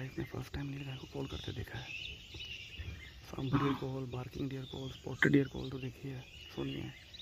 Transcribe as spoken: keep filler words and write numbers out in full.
Guys ने first time नीलगाय को call करते देखा है। Sambar deer call, barking deer call, spotted deer call तो देखी है, सुनी है।